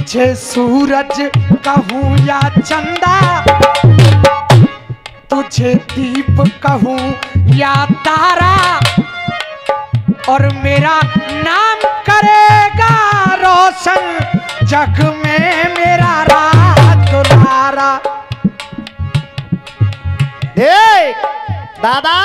तुझे सूरज कहूँ या चंदा, तुझे दीप कहूँ या तारा, और मेरा नाम करेगा रोशन जग में मेरा राज दुलारा। देख दादा,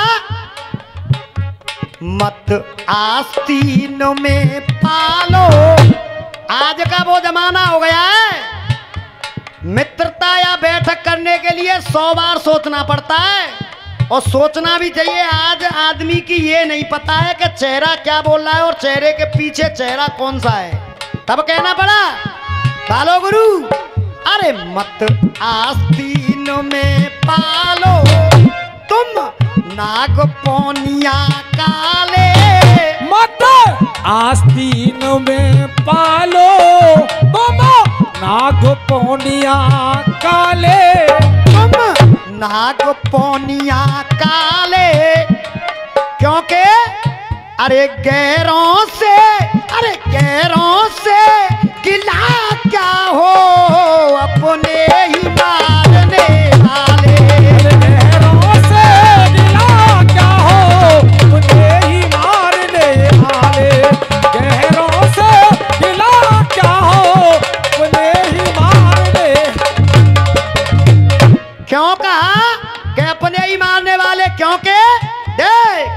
मत आस्तीन में पालो। आज का वो जमाना हो गया है, मित्रता या बैठक करने के लिए 100 बार सोचना पड़ता है, और सोचना भी चाहिए। आज आदमी की ये नहीं पता है कि चेहरा क्या बोल रहा है और चेहरे के पीछे चेहरा कौन सा है। तब कहना पड़ा, पालो गुरु। अरे मत आस्तीन में पालो तुम नाग पौनिया काले, मत आस्तीन में पालो तुम नाग पौनिया काले, तुम नाग पौनिया काले, क्योंकि अरे गैरों से, अरे गैरों से गिला क्या हो, अपने ही मारने वाले। गैरों से गिला क्या हो, अपने ही मारने वाले। गैरों से गिला क्या हो, अपने ही मारने। क्यों कहा कि अपने ही मारने वाले? क्योंकि देख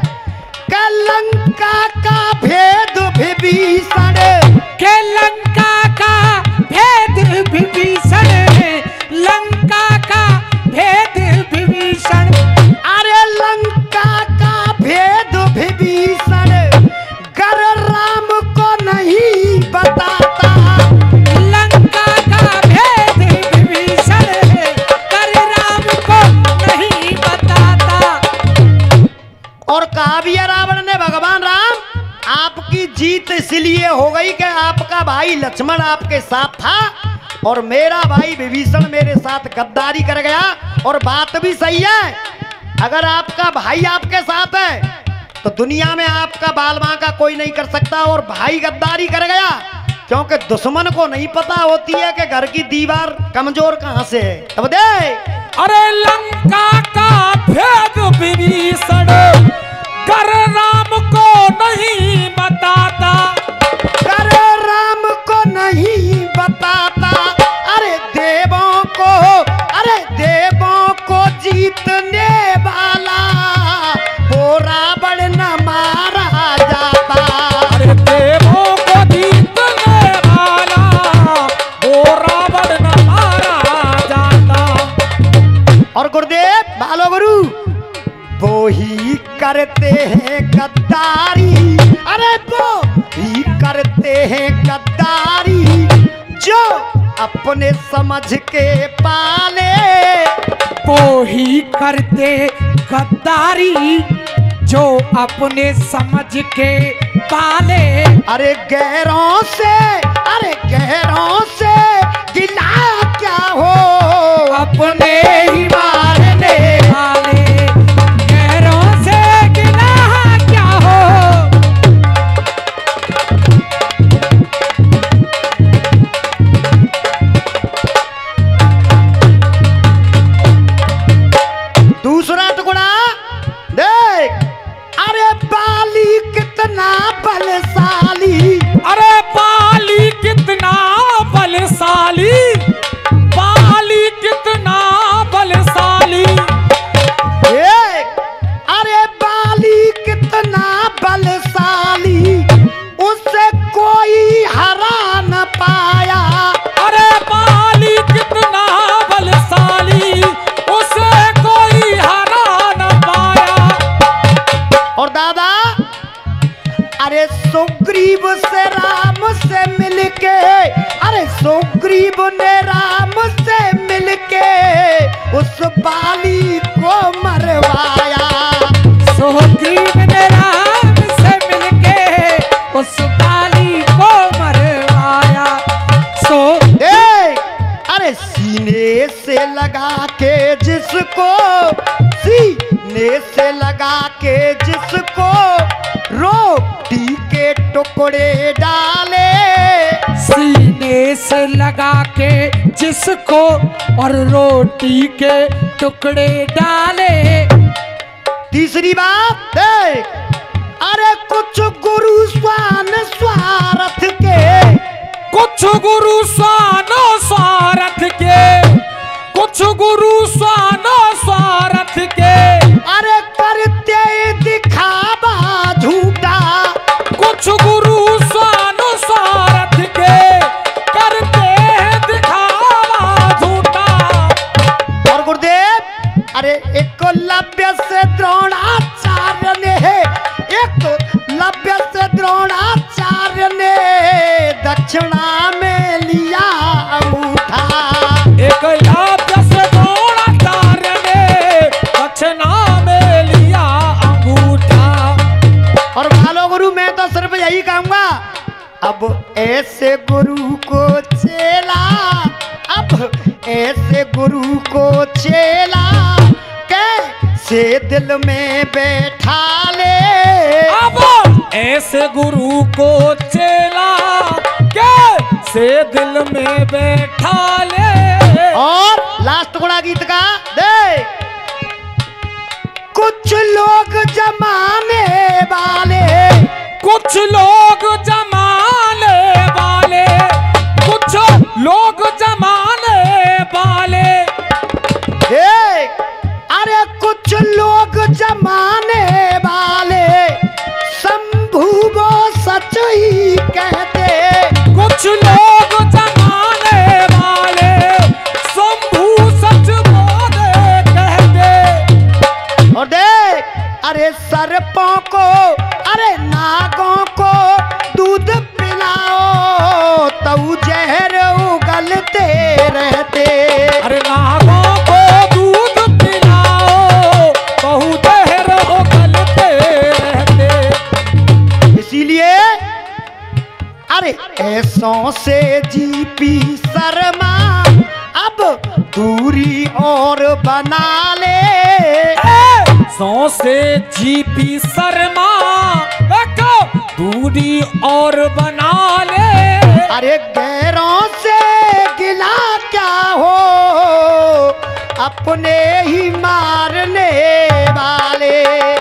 लंका का भेद विभीषण, के लंका का भेद विभीषण, लंका का भेद विभीषण। अरे लंका का भेद विभीषण गर राम को नहीं बताता। लंका का भेद विभीषण कर राम को नहीं बताता। और कहा भी है रावण ने, भगवान राम आपकी जीत इसलिए हो गई कि आपका भाई लक्ष्मण आपके साथ था और मेरा भाई विभीषण मेरे साथ गद्दारी कर गया। और बात भी सही है, अगर आपका भाई आपके साथ है तो दुनिया में आपका बाल बांका कोई नहीं कर सकता। और भाई गद्दारी कर गया क्योंकि दुश्मन को नहीं पता होती है कि घर की दीवार कमजोर कहां से है। अब दे, अरे लंका का भेद विभीषण कर राम को नहीं बताता, कर राम को नहीं बताता। अरे देवों को, अरे देवों को जीतने वाला वो रावण न मारा जाता। अरे देवों को जीतने वाला वो रावण न मारा जाता। और गुरुदेव बालो गुरु वो ही करते हैं गद्दारी, अरे वो ही करते हैं गद्दारी जो अपने समझ के पाले। वो ही करते गद्दारी जो अपने समझ के पाले। अरे गैरों से, अरे गैरों से गिला क्या हो, अपने ही मारने वाले। गैरों से गिला क्या हो, दूसरा टुकड़ा देख। अरे बाली कितना बलशाली, अरे बाली कितना बलशाली, बाली कितना बलशाली। अरे बाली कितना बलशाली उससे कोई हरा न पाया। अरे बाली कितना बलशाली उसे कोई हरा न पाया। और दादा अरे सुग्रीव से राम से मिलके, अरे सुग्रीव ने राम से मिलके उस बाली को मरवाया। सुग्रीव ने राम से मिलके उस बाली को मरवाया। अरे सीने से लगा के जिसको, सीने से लगा के जिसको रोटी के टुकड़े डाले। सीने मायोनेस लगा के जिसको और रोटी के टुकड़े डाले। तीसरी बात देख, अरे कुछ गुरु स्वान स्वार्थ के, कुछ गुरु स्वानो स्वार्थ के, कुछ गुरु स्वानो स्वार्थ के, अरे करते दिखावा झूठा, कुछ गुरु स्वानो स्वार्थ के करते दिखावा झूठा। और गुरुदेव, अरे एकलव्य से द्रोणाचार्य ने, एकलव्य से द्रोणाचार्य ने दक्षिणा में लिया अंगूठा। एकलव्य से द्रोणाचार्य ने दक्षिणा में लिया अंगूठा। और भालो गुरु, मैं तो सिर्फ यही कहूंगा, अब ऐसे गुरु को चेला, अब ऐसे गुरु को चेला कैसे दिल में बैठा ले। अब ऐसे गुरु को चेला कैसे दिल में बैठा ले। और लास्ट गुणा गीत का दे, कुछ लोग जमाने वाले, कुछ लोग जमाने वाले, कुछ लोग जमाने वाले, हे, अरे कुछ लोग जमाने वाले शंभू वो सच ही कहते। कुछ लोग जमाने वाले शंभू सच बोले कहते। और देख, अरे सर्पों को, अरे नागों को दूध पिलाओ तो जहर उगलते रहते। अरे नागों को दूध पिलाओ बहु जहर उगलते रहते। इसीलिए अरे ऐसों से जीपी शर्मा अब दूरी और बना ले। सौ से जीपी शर्मा एक दूरी और बना ले। अरे गैरों से गिला क्या हो, अपने ही मारने वाले।